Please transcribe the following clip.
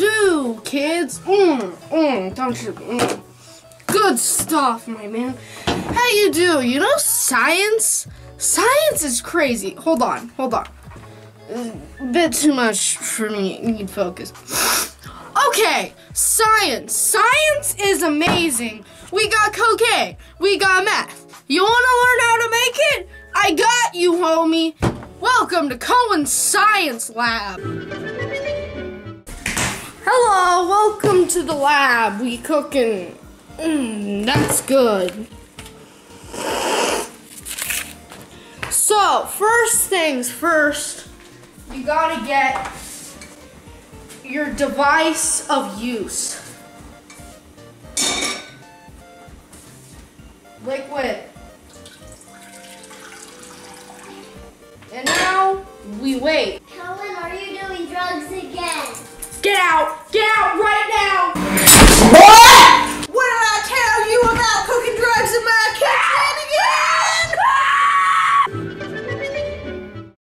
do, kids? Don't you? Good stuff, my man. How you do? You know science? Science is crazy. Hold on. A bit too much for me. Need focus. Okay, science. Science is amazing. We got cocaine. We got math. You want to learn how to make it? I got you, homie. Welcome to Kohens Science Lab. Hello, welcome to the lab. We cooking. That's good. So, first things first, you gotta get your device of use. Liquid. And now, we wait. Helen, are you doing drugs again? Get out!